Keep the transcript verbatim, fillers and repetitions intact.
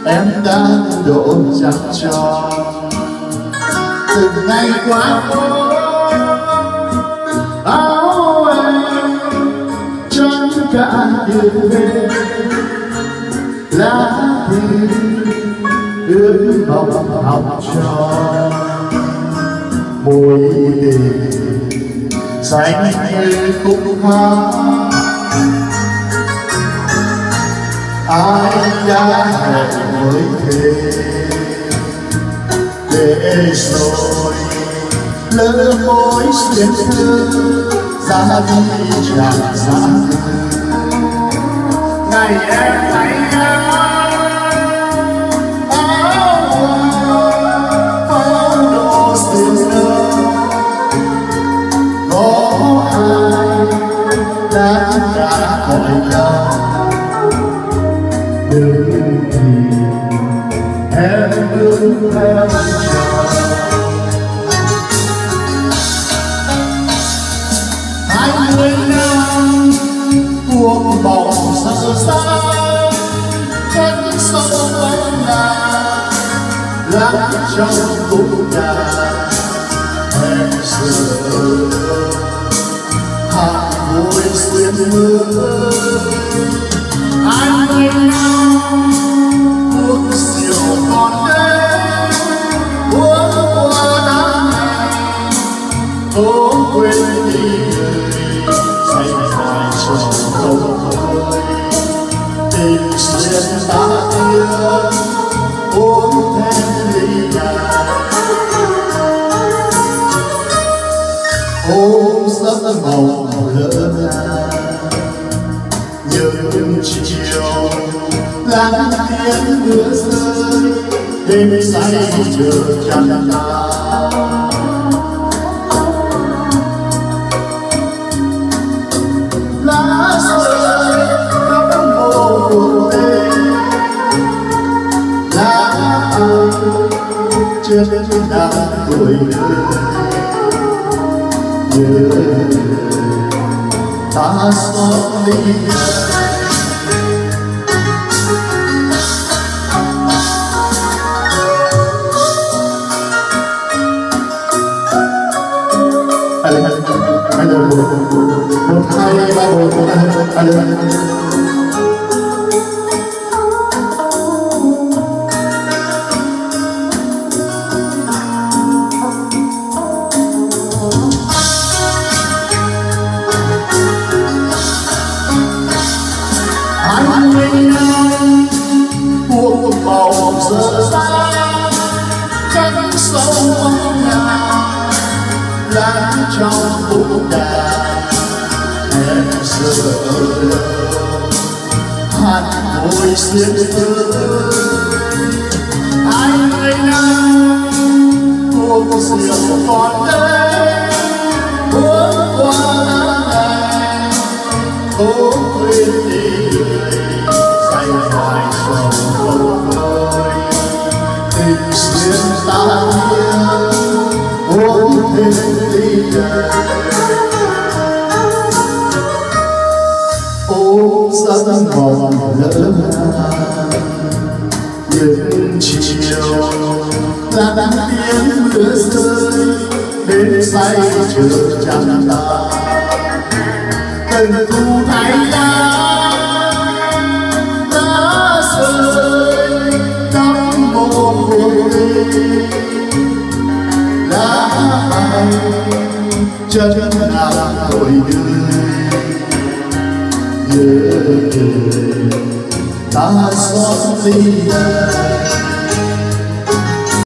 em đã độ chẳng tròn từng ngày qua phố áo em trắng cả đường về lá thư ước mong học trò môi tình xanh như khúc hát ai đã hẹn với thế để rồi lỡ mối xuyên thư ra đi chẳng xa ngày em thấy đừng thì em bước theo hai mươi năm cuộc bóng giờ xa cách sâu vẫn là lắng trong cung nhà em giờ hạt vui xuyên mưa hai mươi năm cuộc diều còn đây uống qua đá này cố quên đi người say dài trong không khơi tình xuyên ta yêu uống thêm ly nhà ôm giấc mộng lỡ những chiều lắng tiếng mưa rơi đêm say chờ chẳng ta lá rơi khắp mồ cuộc đêm lá ơi chết đang tuổi nhớ ta xót ly một hai ba bốn hai mươi năm cuộc bầu giờ xa cách sâu bóng ngàn lắng trong bụng đàn em giờ hạt môi xuyên tươi hai mươi năm cuộc diều còn đây bước qua lá này cố quên đi người say hoài sầu không vơi tình xuyên ta yêu uống thêm ly đời ôm giấc mộng lỡ những chiều lắng tiếng mưa rơi đêm say chờ chẳng ta từng thu thay lá lá rơi khắp mồ cuộc đêm lá ai chân nàng tuổi đời nhớ ta xót ly đời